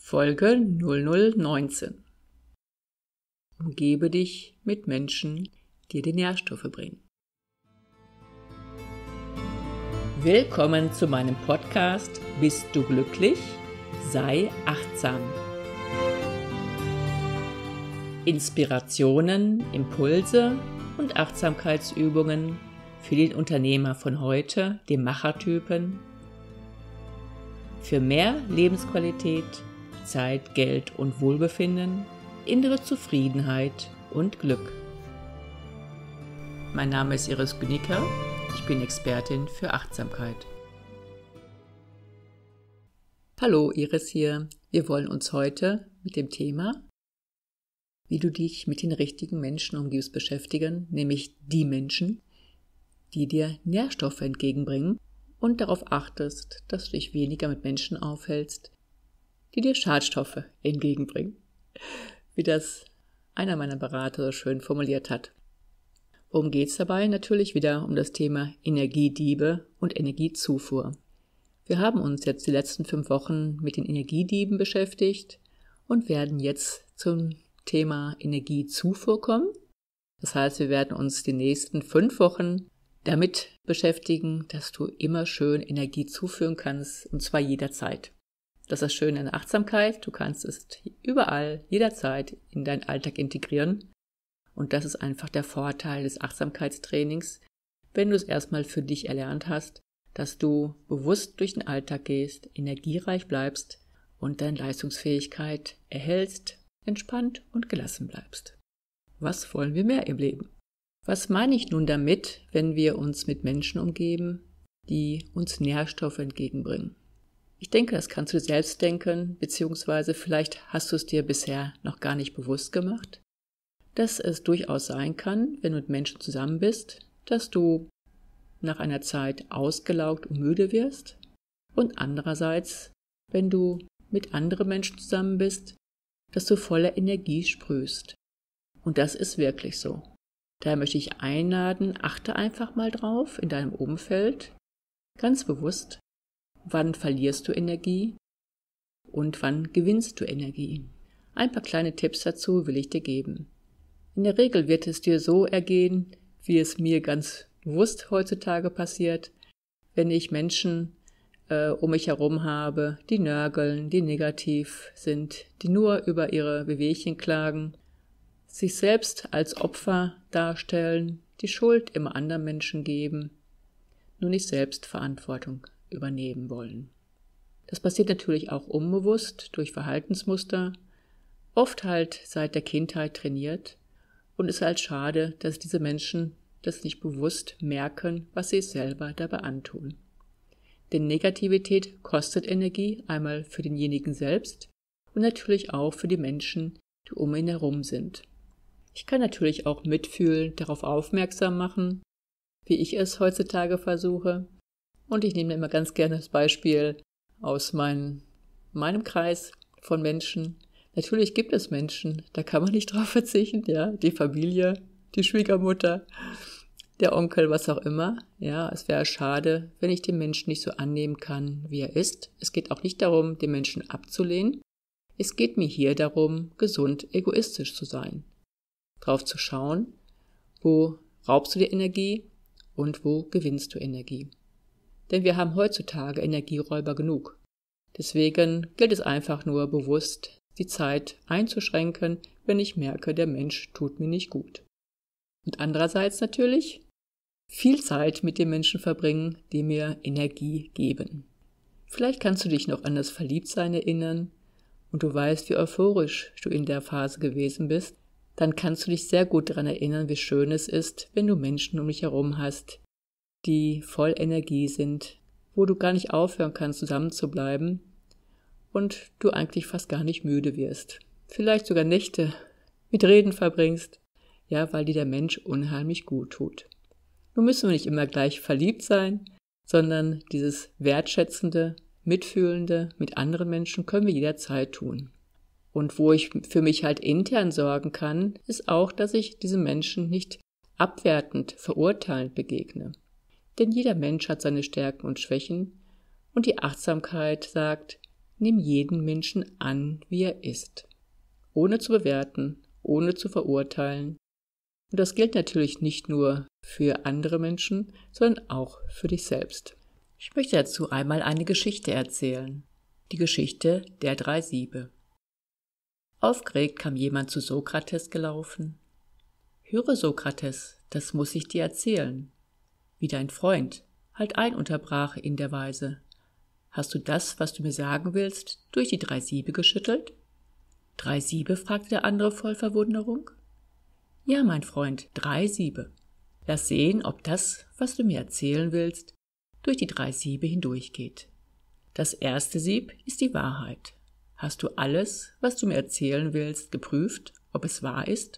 Folge 0019. Umgebe dich mit Menschen, die dir Nährstoffe bringen. Willkommen zu meinem Podcast Bist du glücklich? Sei achtsam. Inspirationen, Impulse und Achtsamkeitsübungen für den Unternehmer von heute, den Machertypen, für mehr Lebensqualität, Zeit, Geld und Wohlbefinden, innere Zufriedenheit und Glück. Mein Name ist Iris Güniker, ich bin Expertin für Achtsamkeit. Hallo, Iris hier. Wir wollen uns heute mit dem Thema, wie du dich mit den richtigen Menschen umgibst, beschäftigen, nämlich die Menschen, die dir Nährstoffe entgegenbringen und darauf achtest, dass du dich weniger mit Menschen aufhältst, die dir Schadstoffe entgegenbringen, wie das einer meiner Berater so schön formuliert hat. Worum geht es dabei? Natürlich wieder um das Thema Energiediebe und Energiezufuhr. Wir haben uns jetzt die letzten 5 Wochen mit den Energiedieben beschäftigt und werden jetzt zum Thema Energiezufuhr kommen. Das heißt, wir werden uns die nächsten 5 Wochen damit beschäftigen, dass du immer schön Energie zuführen kannst, und zwar jederzeit. Das ist das Schöne an der Achtsamkeit, du kannst es überall, jederzeit in deinen Alltag integrieren. Und das ist einfach der Vorteil des Achtsamkeitstrainings, wenn du es erstmal für dich erlernt hast, dass du bewusst durch den Alltag gehst, energiereich bleibst und deine Leistungsfähigkeit erhältst, entspannt und gelassen bleibst. Was wollen wir mehr im Leben? Was meine ich nun damit, wenn wir uns mit Menschen umgeben, die uns Nährstoffe entgegenbringen? Ich denke, das kannst du dir selbst denken, beziehungsweise vielleicht hast du es dir bisher noch gar nicht bewusst gemacht, dass es durchaus sein kann, wenn du mit Menschen zusammen bist, dass du nach einer Zeit ausgelaugt und müde wirst und andererseits, wenn du mit anderen Menschen zusammen bist, dass du voller Energie sprühst. Und das ist wirklich so. Daher möchte ich einladen, achte einfach mal drauf in deinem Umfeld, ganz bewusst, wann verlierst du Energie und wann gewinnst du Energie. Ein paar kleine Tipps dazu will ich dir geben. In der Regel wird es dir so ergehen, wie es mir ganz bewusst heutzutage passiert, wenn ich Menschen um mich herum habe, die nörgeln, die negativ sind, die nur über ihre Wehwehchen klagen, sich selbst als Opfer darstellen, die Schuld immer anderen Menschen geben, nur nicht selbst Verantwortung übernehmen wollen. Das passiert natürlich auch unbewusst durch Verhaltensmuster, oft halt seit der Kindheit trainiert, und es ist halt schade, dass diese Menschen das nicht bewusst merken, was sie selber dabei antun. Denn Negativität kostet Energie, einmal für denjenigen selbst und natürlich auch für die Menschen, die um ihn herum sind. Ich kann natürlich auch mitfühlen, darauf aufmerksam machen, wie ich es heutzutage versuche. Und ich nehme immer ganz gerne das Beispiel aus meinem Kreis von Menschen. Natürlich gibt es Menschen, da kann man nicht drauf verzichten, ja, die Familie, die Schwiegermutter, der Onkel, was auch immer. Ja, es wäre schade, wenn ich den Menschen nicht so annehmen kann, wie er ist. Es geht auch nicht darum, den Menschen abzulehnen. Es geht mir hier darum, gesund egoistisch zu sein. Drauf zu schauen, wo raubst du dir Energie und wo gewinnst du Energie. Denn wir haben heutzutage Energieräuber genug. Deswegen gilt es einfach nur bewusst, die Zeit einzuschränken, wenn ich merke, der Mensch tut mir nicht gut. Und andererseits natürlich viel Zeit mit den Menschen verbringen, die mir Energie geben. Vielleicht kannst du dich noch an das Verliebtsein erinnern und du weißt, wie euphorisch du in der Phase gewesen bist. Dann kannst du dich sehr gut daran erinnern, wie schön es ist, wenn du Menschen um dich herum hast, die voll Energie sind, wo du gar nicht aufhören kannst, zusammen zu bleiben und du eigentlich fast gar nicht müde wirst. Vielleicht sogar Nächte mit Reden verbringst, ja, weil dir der Mensch unheimlich gut tut. Nun müssen wir nicht immer gleich verliebt sein, sondern dieses wertschätzende, mitfühlende mit anderen Menschen können wir jederzeit tun. Und wo ich für mich halt intern sorgen kann, ist auch, dass ich diesem Menschen nicht abwertend, verurteilend begegne. Denn jeder Mensch hat seine Stärken und Schwächen und die Achtsamkeit sagt, nimm jeden Menschen an, wie er ist, ohne zu bewerten, ohne zu verurteilen. Und das gilt natürlich nicht nur für andere Menschen, sondern auch für dich selbst. Ich möchte dazu einmal eine Geschichte erzählen. Die Geschichte der 3 Siebe. Aufgeregt kam jemand zu Sokrates gelaufen. »Höre, Sokrates, das muss ich dir erzählen.« »Wie dein Freund, halt ein«, unterbrach ihn der Weise. »Hast du das, was du mir sagen willst, durch die 3 Siebe geschüttelt?« »3 Siebe?« fragte der andere voll Verwunderung. »Ja, mein Freund, 3 Siebe. Lass sehen, ob das, was du mir erzählen willst, durch die 3 Siebe hindurchgeht. Das erste Sieb ist die Wahrheit. Hast du alles, was du mir erzählen willst, geprüft, ob es wahr ist?«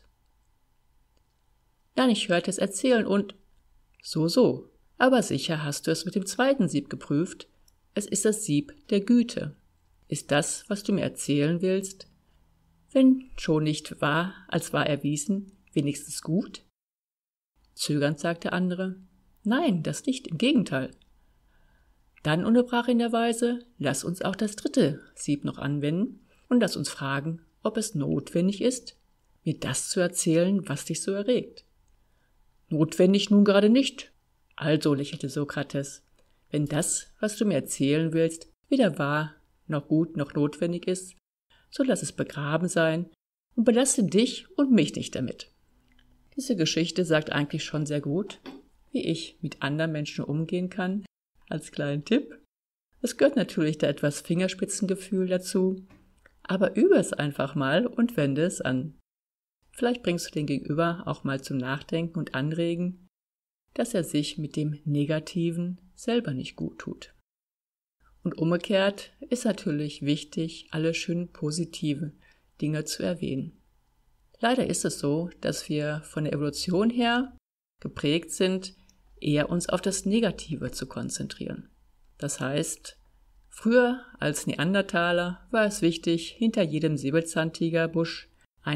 »Ja, ich hörte es erzählen und...« »So, aber sicher hast du es mit dem zweiten Sieb geprüft. Es ist das Sieb der Güte. Ist das, was du mir erzählen willst, wenn schon nicht wahr, als wahr erwiesen, wenigstens gut?« Zögernd sagte der andere, »Nein, das nicht, im Gegenteil.« Dann unterbrach ihn der Weise, lass uns auch das dritte Sieb noch anwenden und lass uns fragen, ob es notwendig ist, mir das zu erzählen, was dich so erregt. »Notwendig nun gerade nicht.« »Also«, lächelte Sokrates, »wenn das, was du mir erzählen willst, weder wahr, noch gut, noch notwendig ist, so lass es begraben sein und belaste dich und mich nicht damit.« Diese Geschichte sagt eigentlich schon sehr gut, wie ich mit anderen Menschen umgehen kann. Als kleinen Tipp. Es gehört natürlich da etwas Fingerspitzengefühl dazu, aber übe es einfach mal und wende es an. Vielleicht bringst du den Gegenüber auch mal zum Nachdenken und Anregen, dass er sich mit dem Negativen selber nicht gut tut. Und umgekehrt ist natürlich wichtig, alle schön positive Dinge zu erwähnen. Leider ist es so, dass wir von der Evolution her geprägt sind, eher uns auf das Negative zu konzentrieren. Das heißt, früher als Neandertaler war es wichtig, hinter jedem Säbelzahntigerbusch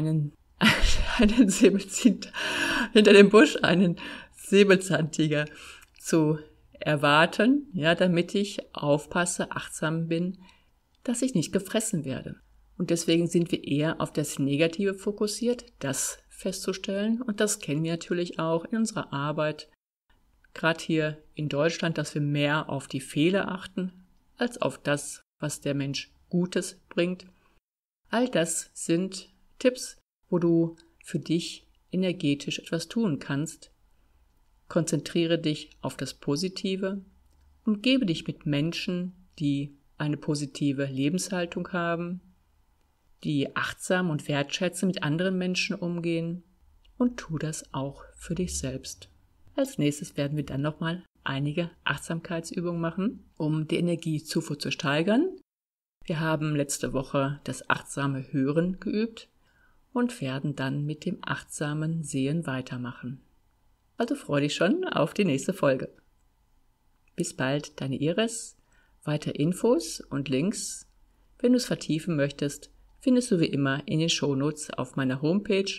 hinter dem Busch einen Säbelzahntiger zu erwarten, ja, damit ich aufpasse, achtsam bin, dass ich nicht gefressen werde. Und deswegen sind wir eher auf das Negative fokussiert, das festzustellen. Und das kennen wir natürlich auch in unserer Arbeit, gerade hier in Deutschland, dass wir mehr auf die Fehler achten, als auf das, was der Mensch Gutes bringt. All das sind Tipps, wo du für dich energetisch etwas tun kannst. Konzentriere dich auf das Positive, umgebe dich mit Menschen, die eine positive Lebenshaltung haben, die achtsam und wertschätzend mit anderen Menschen umgehen, und tu das auch für dich selbst. Als nächstes werden wir dann nochmal einige Achtsamkeitsübungen machen, um die Energiezufuhr zu steigern. Wir haben letzte Woche das achtsame Hören geübt und werden dann mit dem achtsamen Sehen weitermachen. Also freu dich schon auf die nächste Folge. Bis bald, deine Iris. Weitere Infos und Links, wenn du es vertiefen möchtest, findest du wie immer in den Shownotes auf meiner Homepage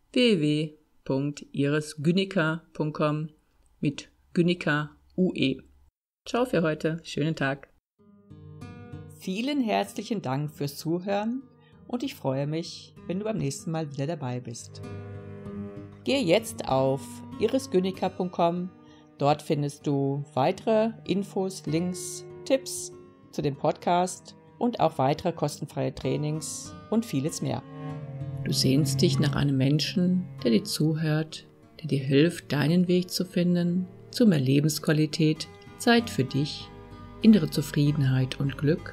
www.irisgynika.com mit Gynika UE. Ciao für heute, schönen Tag. Vielen herzlichen Dank fürs Zuhören und ich freue mich, wenn du beim nächsten Mal wieder dabei bist. Gehe jetzt auf irisgynika.com, dort findest du weitere Infos, Links, Tipps zu dem Podcast und auch weitere kostenfreie Trainings und vieles mehr. Du sehnst dich nach einem Menschen, der dir zuhört, der dir hilft, deinen Weg zu finden, zu mehr Lebensqualität, Zeit für dich, innere Zufriedenheit und Glück?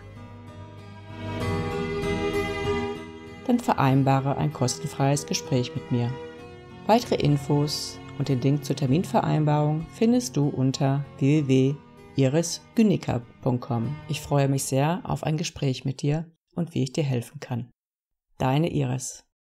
Dann vereinbare ein kostenfreies Gespräch mit mir. Weitere Infos und den Link zur Terminvereinbarung findest du unter www.irisgynika.com. Ich freue mich sehr auf ein Gespräch mit dir und wie ich dir helfen kann. Deine Iris.